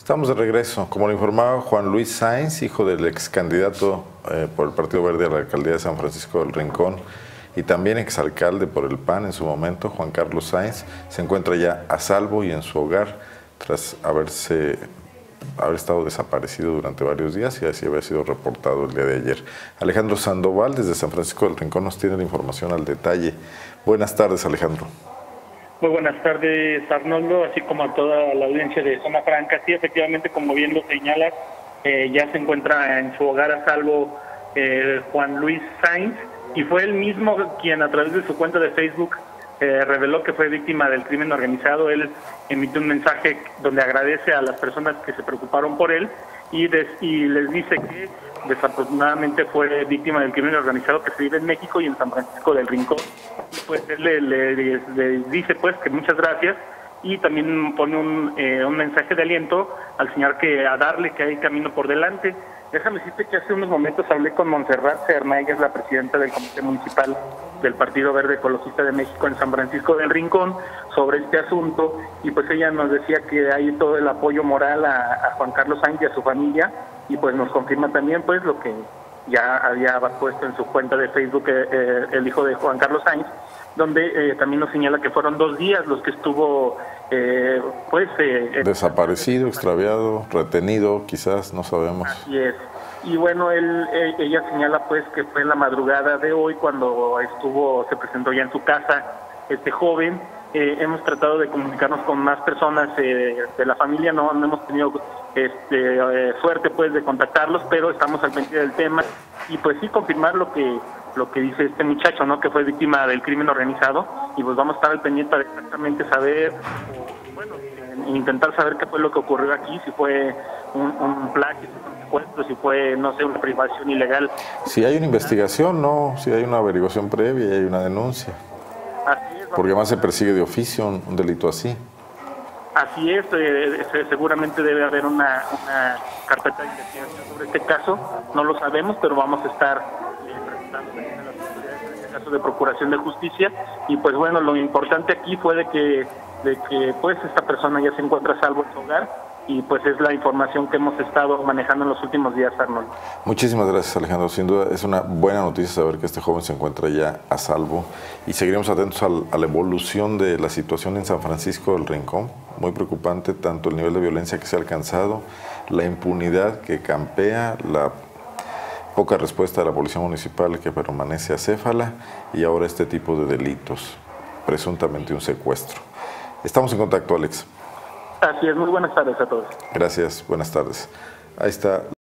Estamos de regreso. Como lo informaba Juan Luis Sáenz, hijo del ex candidato por el Partido Verde a la alcaldía de San Francisco del Rincón y también exalcalde por el PAN en su momento, Juan Carlos Sáenz, se encuentra ya a salvo y en su hogar tras haber estado desaparecido durante varios días y así había sido reportado el día de ayer. Alejandro Sandoval, desde San Francisco del Rincón, nos tiene la información al detalle. Buenas tardes, Alejandro. Muy buenas tardes, Arnoldo, así como a toda la audiencia de Zona Franca. Sí, efectivamente, como bien lo señalas, ya se encuentra en su hogar a salvo Juan Luis Sáenz, y fue él mismo quien a través de su cuenta de Facebook reveló que fue víctima del crimen organizado. Él emitió un mensaje donde agradece a las personas que se preocuparon por él y les dice que desafortunadamente fue víctima del crimen organizado que se vive en México y en San Francisco del Rincón. Pues él le dice pues que muchas gracias y también pone un mensaje de aliento al señor a darle que hay camino por delante. Déjame decirte que hace unos momentos hablé con Montserrat Serna, ella es la presidenta del Comité Municipal del Partido Verde Ecologista de México en San Francisco del Rincón, sobre este asunto, y pues ella nos decía que hay todo el apoyo moral a Juan Carlos Sáenz y a su familia, y pues nos confirma también pues lo que ya había puesto en su cuenta de Facebook el hijo de Juan Carlos Sáenz, donde también nos señala que fueron 2 días los que estuvo desaparecido, extraviado, retenido, quizás, no sabemos. Así es. Y bueno, ella señala pues que fue en la madrugada de hoy cuando se presentó ya en su casa este joven. Hemos tratado de comunicarnos con más personas de la familia, no hemos tenido suerte pues de contactarlos, pero estamos al pendiente del tema y pues sí confirmar lo que dice este muchacho, ¿no? Que fue víctima del crimen organizado, y pues vamos a estar al pendiente para exactamente saber, intentar saber qué fue lo que ocurrió aquí, si fue un plagio, si fue, no sé, una privación ilegal. Si hay una investigación, no, si hay una averiguación previa y hay una denuncia. Así es, porque además se persigue de oficio un delito así. Así es, seguramente debe haber una carpeta de investigación sobre este caso, no lo sabemos, pero vamos a estar presentando en este caso de procuración de justicia, y pues bueno, lo importante aquí fue de que pues esta persona ya se encuentra a salvo en su hogar, y pues es la información que hemos estado manejando en los últimos días, Arnold. Muchísimas gracias, Alejandro. Sin duda es una buena noticia saber que este joven se encuentra ya a salvo, y seguiremos atentos a la evolución de la situación en San Francisco del Rincón. Muy preocupante tanto el nivel de violencia que se ha alcanzado, la impunidad que campea, la poca respuesta de la policía municipal que permanece acéfala, y ahora este tipo de delitos, presuntamente un secuestro. Estamos en contacto, Alex. Así es, muy buenas tardes a todos. Gracias, buenas tardes. Ahí está.